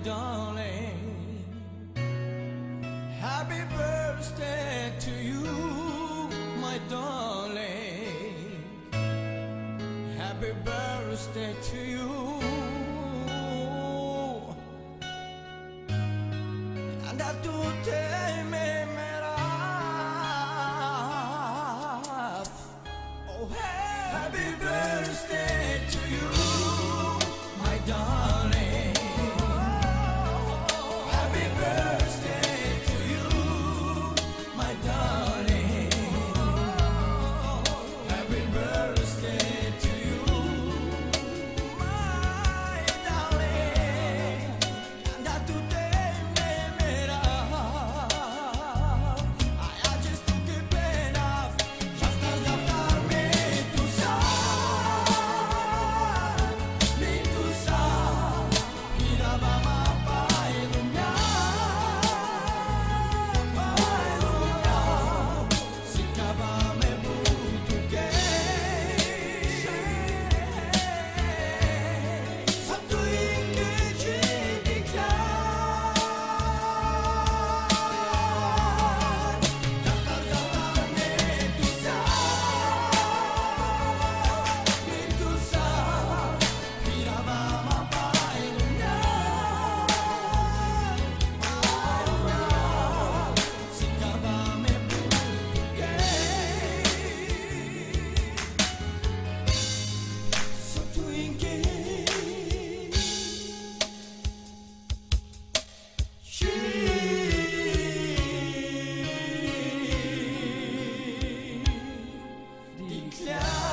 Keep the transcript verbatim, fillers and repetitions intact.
darling. Happy birthday to you, my darling. Happy birthday to you. And a tutte memeraf. Oh, happy birthday to you, my darling. Happy birthday to you, my darling. Happy birthday to you, my darling. And a tutte memeraf. I just took it enough. Jafta, jafta, me tu sa, me tu sa. Hiraba ma pai lumia, pai lumia. Sikaba me butu ke. Sabtu ingeci diklat. Jafta, jafta, me tu sa, me tu sa. Hiraba ma pai lumia, pai lumia. Sikaba me butu ke. Sabtu ingeci diklat.